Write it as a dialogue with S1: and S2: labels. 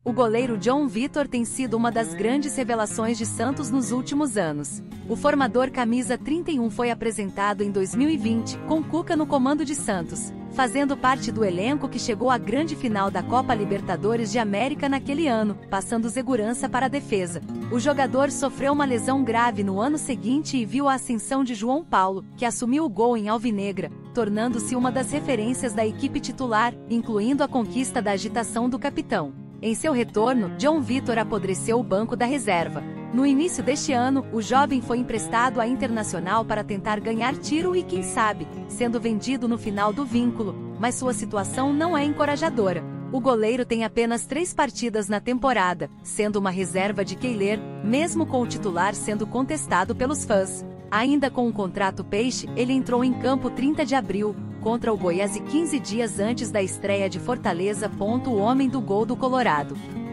S1: O goleiro João Vitor tem sido uma das grandes revelações de Santos nos últimos anos. O formador camisa 31 foi apresentado em 2020, com Cuca no comando de Santos, fazendo parte do elenco que chegou à grande final da Copa Libertadores de América naquele ano, passando segurança para a defesa. O jogador sofreu uma lesão grave no ano seguinte e viu a ascensão de João Paulo, que assumiu o gol em Alvinegra, tornando-se uma das referências da equipe titular, incluindo a conquista da agitação do capitão. Em seu retorno, João Vitor apodreceu o banco da reserva. No início deste ano, o jovem foi emprestado à Internacional para tentar ganhar tiro e, quem sabe, sendo vendido no final do vínculo, mas sua situação não é encorajadora. O goleiro tem apenas 3 partidas na temporada, sendo uma reserva de Keiler, mesmo com o titular sendo contestado pelos fãs. Ainda com o contrato peixe, ele entrou em campo 30 de abril, contra o Goiás e 15 dias antes da estreia de Fortaleza. O homem do gol do Colorado